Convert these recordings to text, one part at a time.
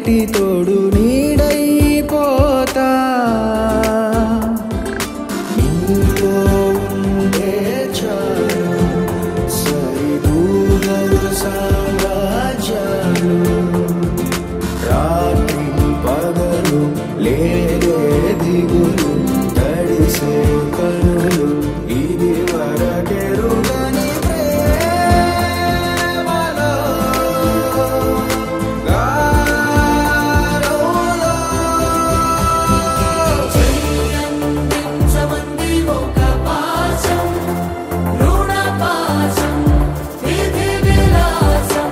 కంటి తోడు నీడైపోతా నీతో ఉండే చాలు సరిదూగలు సామ్రాజ్యాలు రాత్రి పగలు లేదే దిగులు తడిసే కనులు ఇది వరకెరుగని ప్రేమలో గారోలో చెయ్యందించమంది ఒక పాశం రుణ పాశం విధి విలాసం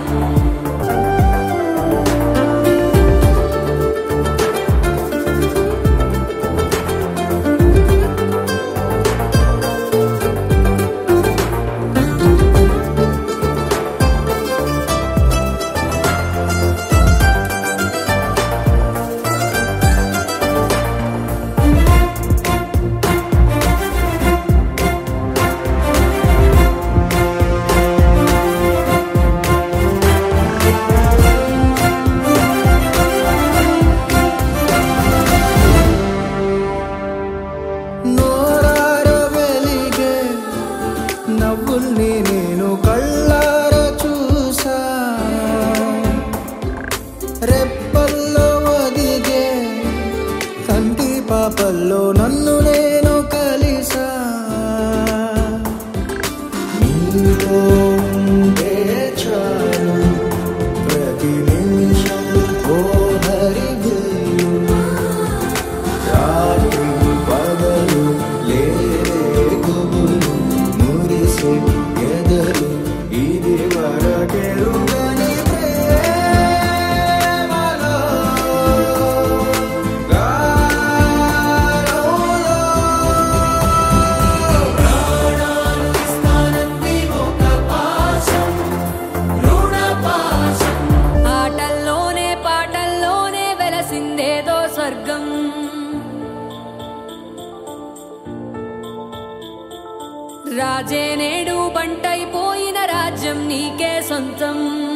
నోరార వెలిగే నవ్వుల్ని నేను కళ్ళార చూసా రెప్పల్లో ఒదిగే కంటి పాపల్లో నన్ను నేను కలిసా నీతో ఉండే చాలు ప్రతి నిమిషం ఓ హరివిల్లు రాత్రి పగలు లేరే గుబులు మురిసే ఎదలు ఇది వరకెరుగని ప్రేమలో గారోలో ప్రాణాలు ఇస్తానంది ఒక పాశం రుణ పాశం ఆటల్లోనే పాటల్లోనే వెలసిందేదో స్వర్గం రాజే నేడు బంటైపోయిన రాజ్యం నీకే సొంతం